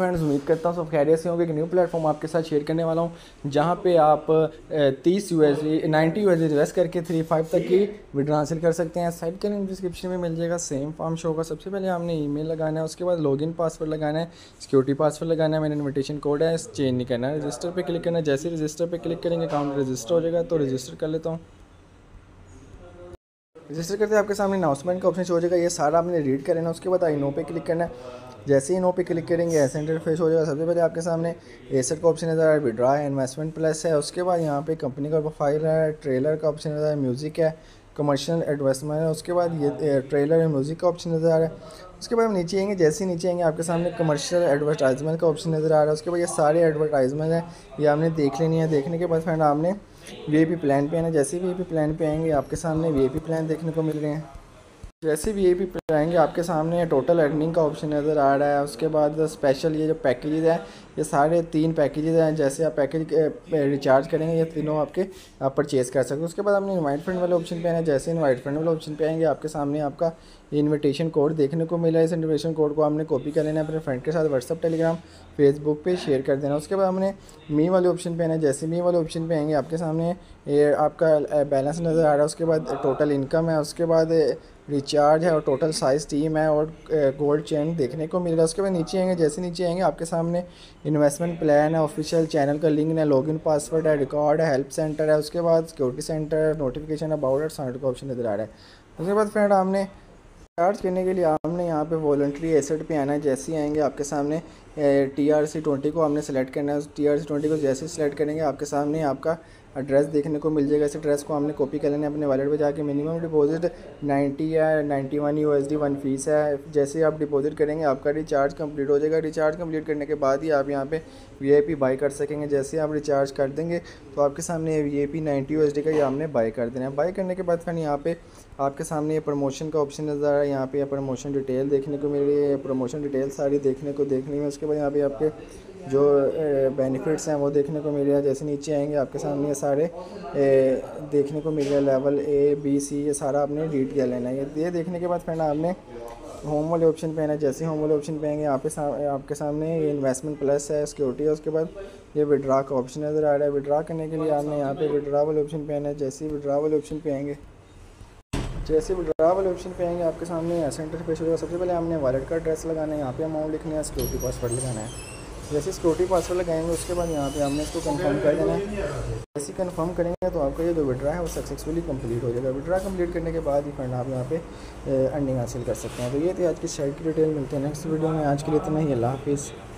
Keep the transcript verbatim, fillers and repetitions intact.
Friends, उम्मीद करता हूँ सब खैरियत से होंगे। एक न्यू प्लेटफॉर्म आपके साथ शेयर करने वाला हूँ जहाँ पे आप तीस U S D ninety U S D invest करके थ्री फाइव तक की विड्रॉ हासिल कर सकते हैं। साइट का लिंक डिस्क्रिप्शन में मिल जाएगा। सेम फॉर्म शो होगा। सबसे पहले आपने ईमेल लगाना है, उसके बाद लॉगिन पासवर्ड लगाना है, सिक्योरिटी पासवर्ड लगाना है, मेरा इन्विटेशन कोड है, चेंज नहीं करना है, रजिस्टर पर क्लिक करना है। जैसे रजिस्टर पर क्लिक करेंगे अकाउंट रजिस्टर हो जाएगा। तो रजिस्टर कर लेता हूँ। रजिस्टर करते आपके सामने अनाउंसमेंट का ऑप्शन हो जाएगा। ये सारा आपने रीड करना है। उसके बाद आई नो पे क्लिक करना है। जैसे ही नो पे क्लिक करेंगे ऐसे इंटरफेस हो जाएगा। सबसे पहले आपके सामने एसेट का ऑप्शन नज़र आ रहा है, विड्रॉ है, इन्वेस्टमेंट प्लस है। उसके बाद यहाँ पे कंपनी का प्रोफाइल है, ट्रेलर का ऑप्शन नज़र आ रहा है, म्यूज़िक है, कमर्शियल एडवर्टाइजमेंट है। उसके बाद ये ट्रेलर है, म्यूज़िक का ऑप्शन नज़र आ रहा है। उसके बाद हम नीचे आएंगे। जैसे ही नीचे आएंगे आपके सामने कमर्शियल एडवर्टाइजमेंट का ऑप्शन नज़र आ रहा है। उसके बाद ये सारे एडवर्टाइजमेंट हैं, ये आपने देख लेनी है। देखने के बाद फ्रेंड आपने वी आई पी प्लान पे आना। जैसे वी आई पी प्लान पे आएंगे आपके सामने वी आई पी प्लान देखने को मिल रहे हैं। जैसे वी आई पी पे आएंगे आपके सामने टोटल अर्निंग का ऑप्शन नज़र आ रहा है। उसके बाद स्पेशल ये जो पैकेजेस हैं, ये सारे तीन पैकेजेस हैं। जैसे आप पैकेज रिचार्ज करेंगे ये तीनों आपके आप परचेज़ कर सकते हैं। उसके बाद आपने इनवाइट फ्रेंड वाले ऑप्शन पे आना है। जैसे इनवाइट फ्रेंड वाले ऑप्शन पे आएंगे आपके सामने आपका इन्विटेशन कोड देखने को मिला है। इस इन्विटेशन कोड को आपने कॉपी कर लेना है, अपने फ्रेंड के साथ व्हाट्सअप, टेलीग्राम, फेसबुक पे शेयर कर देना। उसके बाद हमने मी वाले ऑप्शन पे आना है। जैसे मी वाले ऑप्शन पे आएंगे आपके सामने ये आपका बैलेंस नज़र आ रहा है। उसके बाद टोटल इनकम है, उसके बाद रिचार्ज है और टोटल साइज़ टीम है और गोल्ड चेन देखने को मिल रहा है। उसके बाद नीचे आएंगे। जैसे नीचे आएंगे आपके सामने इन्वेस्टमेंट प्लान है, ऑफिशियल चैनल का लिंक है, लॉगिन पासवर्ड है, रिकॉर्ड है, हेल्प सेंटर है। उसके बाद सिक्योरिटी सेंटर, नोटिफिकेशन, अबाउट और साइट का ऑप्शन नज़र आ रहा है। उसके बाद फ्रेंड हमने चार्ज करने के लिए हमने यहाँ पे वॉलंटरी एसेट पे आना है। जैसे ही आएंगे आपके सामने टी आर सी ट्वेंटी को हमने सेलेक्ट करना है। टी आर सी ट्वेंटी को जैसे ही सेलेक्ट करेंगे आपके सामने आपका एड्रेस देखने को मिल जाएगा। इस एड्रेस को हमने कॉपी कर लेना है अपने वॉलेट पे जाके। मिनिमम डिपॉजिट नाइन्टी या ninety one U S D one fees है। जैसे ही आप डिपॉजिट करेंगे आपका रिचार्ज कंप्लीट हो जाएगा। रिचार्ज कंप्लीट करने के बाद ही आप यहाँ पे वी आई पी बाई कर सकेंगे। जैसे आप रिचार्ज कर देंगे तो आपके सामने V I P ninety U S D का ये हमने बाई कर देना है। बाई करने के बाद फिर यहाँ पे आपके सामने ये प्रमोशन का ऑप्शन नज़र आ रहा है। यहाँ पे प्रमोशन डिटेल देखने को मिल रही है। प्रमोशन डिटेल सारी देखने को देखनी है। उसके बाद यहाँ पे आपके जो बेनिफिट्स हैं वो देखने को मिल रहा है। जैसे नीचे आएंगे आपके सामने ये सारे ए, देखने को मिल रहा है। लेवल ए बी सी ये सारा आपने रीड कर लेना है। ये देखने के बाद फ्रेंड आपने होम वाले ऑप्शन पे आना है। जैसे होम वाले ऑप्शन पे आएंगे यहाँ पे सा, आपके सामने ये इन्वेस्टमेंट प्लस है, सिक्योरिटी है। उसके बाद ये विड्रा का ऑप्शन नज़र आ रहा है। विड्रा करने के लिए आपने यहाँ पे विड्रा वाले ऑप्शन पे आना है। जैसे ही विड्रा वाले ऑप्शन पे आएंगे जैसे विड्रा वाले ऑप्शन पे आएंगे आपके सामने ऐसा इंटरफेस होगा। सबसे पहले हमने वॉलेट का एड्रेस लगाना है, यहाँ पे अमाउंट लिखना है, सिक्योरिटी पासवर्ड लगाना है। जैसे सिक्योरिटी पासवर्ड लगाएंगे उसके बाद यहाँ पे हमने इसको कंफर्म कर देना है। जैसे कंफर्म करेंगे तो आपका ये जो विड्रा है वो सक्सेसफुली कंप्लीट हो जाएगा। विड्रा कंप्लीट करने के बाद ही फंड आप यहाँ पे अर्निंग हासिल कर सकते हैं। तो ये थी आज की साइट की डिटेल। मिलते हैं नेक्स्ट वीडियो में। आज के लिए इतना ही। अल्लाह हाफिज़।